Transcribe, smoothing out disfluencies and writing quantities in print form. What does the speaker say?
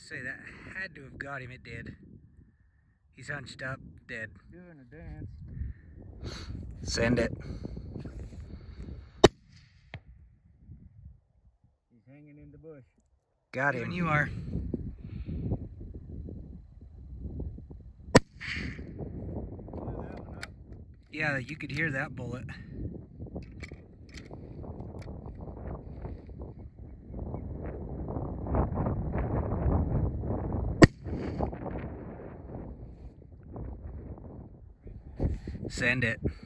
say that had to have got him. It did. He's hunched up, dead. Doing a dance. Send it. He's hanging in the bush. Got him. You are. Yeah, you could hear that bullet. Send it.